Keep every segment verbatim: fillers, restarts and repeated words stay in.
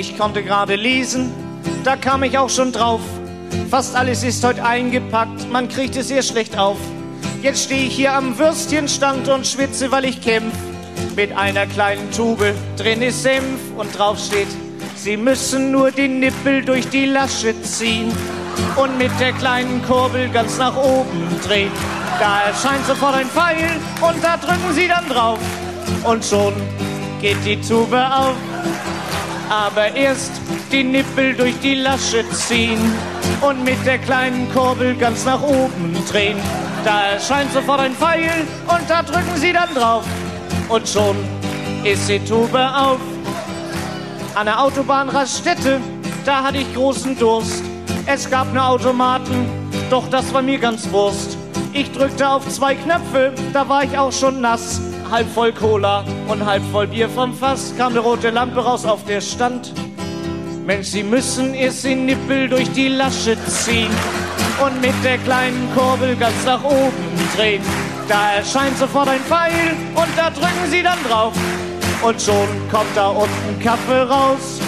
Ich konnte gerade lesen, da kam ich auch schon drauf. Fast alles ist heute eingepackt, man kriegt es sehr schlecht auf. Jetzt stehe ich hier am Würstchenstand und schwitze, weil ich kämpf. Mit einer kleinen Tube, drin ist Senf und drauf steht: Sie müssen nur den Nippel durch die Lasche ziehen und mit der kleinen Kurbel ganz nach oben drehen. Da erscheint sofort ein Pfeil und da drücken Sie dann drauf und schon geht die Tube auf. Aber erst die Nippel durch die Lasche ziehen und mit der kleinen Kurbel ganz nach oben drehen. Da erscheint sofort ein Pfeil und da drücken Sie dann drauf und schon ist die Tube auf. An der Autobahnraststätte, da hatte ich großen Durst. Es gab ne Automaten, doch das war mir ganz Wurst. Ich drückte auf zwei Knöpfe, da war ich auch schon nass. Halb voll Cola und halb voll Bier vom Fass. Kam eine rote Lampe raus, auf der stand: Mensch, Sie müssen erst den Nippel durch die Lasche ziehen und mit der kleinen Kurbel ganz nach oben drehen. Da erscheint sofort ein Pfeil und da drücken Sie dann drauf und schon kommt da unten Kaffee raus.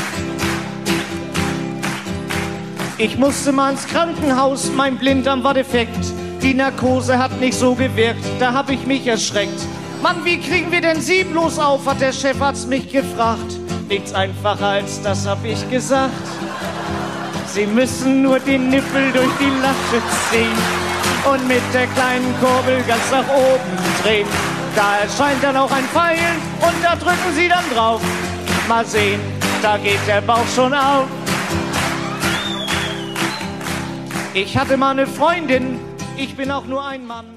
Ich musste mal ins Krankenhaus, mein Blinddarm war defekt. Die Narkose hat nicht so gewirkt, da hab ich mich erschreckt. Mann, wie kriegen wir denn Sie bloß auf, hat der Chefarzt mich gefragt. Nichts einfacher als das hab ich gesagt. Sie müssen nur den Nippel durch die Lasche ziehen und mit der kleinen Kurbel ganz nach oben drehen. Da erscheint dann auch ein Pfeil und da drücken Sie dann drauf. Mal sehen, da geht der Bauch schon auf. Ich hatte mal eine Freundin, ich bin auch nur ein Mann.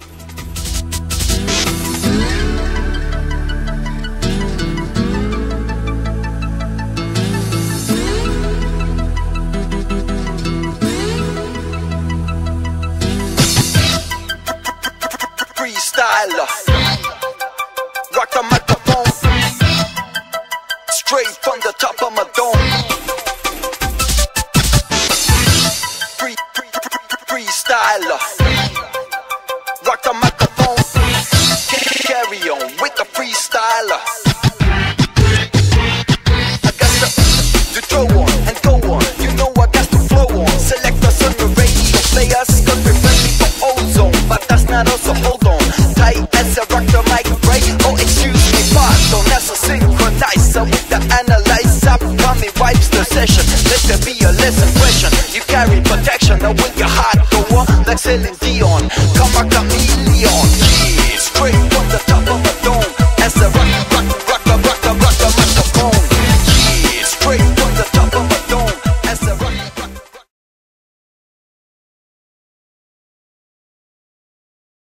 Freestyler, rock the microphone, straight from the top of my dome. Free, free, free, freestyler, rock the microphone, carry on with the freestyler. I got the, to throw on and go on, you know I got to flow on. Select us on the radio, play us, cause we're friendly for ozone, but that's not us, so hold on. Tight as I rock the mic, right? Oh, excuse me, pardon, that's a synchronizer with the analyzer. Coming wipes the session, let there be a less impression. You carry protection, now with your heart go on like Celine Dion. Come a chameleon, yeah.